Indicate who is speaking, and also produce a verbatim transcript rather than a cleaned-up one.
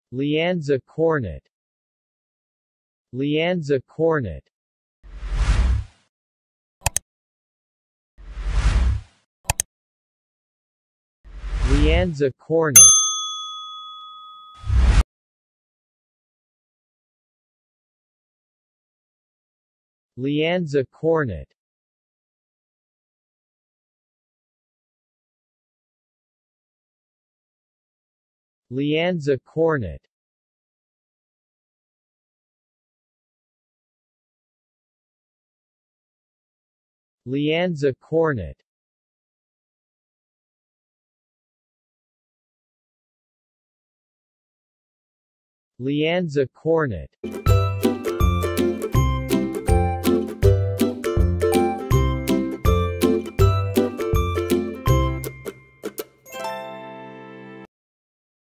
Speaker 1: Leanza Cornett. Leanza Cornett. Leanza Cornett. Leanza Cornett. Leanza Cornett. Leanza Cornett. Leanza Cornett.